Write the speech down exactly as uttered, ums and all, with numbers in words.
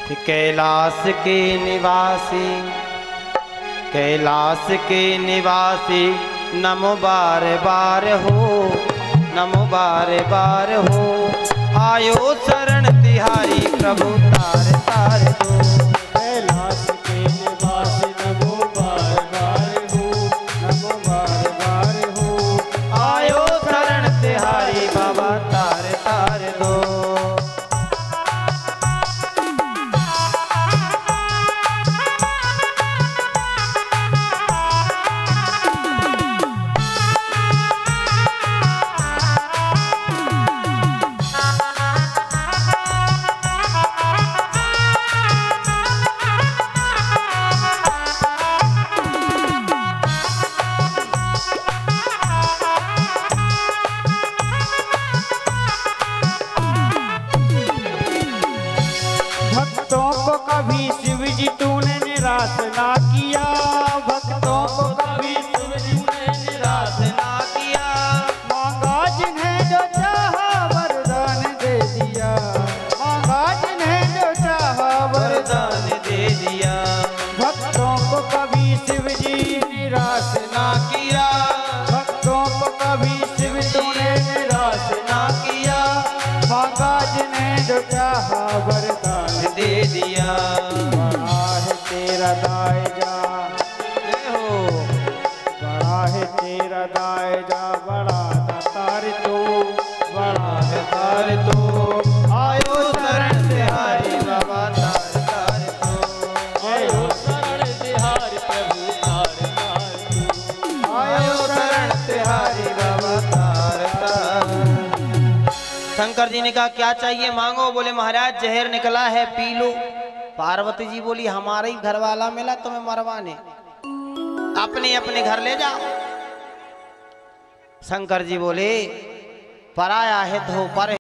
कि कैलाश के निवासी कैलाश के निवासी नमो बार बार हो, नमो बार बार हो। आयो शरण तिहारी प्रभु तार तार दो। कैलाश के निवासी नमो बार बार हो, नमो बार बार हो। आयो शरण तिहारी बाबा तार तार दो। भक्तों को कभी शिव जी तूने निराश ना किया, भक्तों को कभी शिव जी तूने निराश ना किया। मांगा जिन्हें जो चाहा वरदान दे दिया, मांगा जिन्हें जो चाहा वरदान दे दिया। भक्तों को कभी शिव जी निराश ना किया, भक्तों को कभी शिव तूने निराश ना किया। मांगा जिन्हें जो चाहा वरदान दे दिया। बड़ा है तेरा दायजा, जय हो। बड़ा है तेरा दायजा, बड़ा दातार तू, बड़ा है तार तो आयो शरण तिहारी बाबा तार तार तो। आयो शरण तिहारी प्रभु तार तार तू। आयो शरण तिहारी बाबा तार तार। शंकर जी ने कहा क्या चाहिए मांगो। बोले महाराज जहर निकला है पी लो। पार्वती जी बोली हमारा ही घर वाला मिला तुम्हें मरवाने, अपने अपने घर ले जाओ। शंकर जी बोले पराया हित हो पर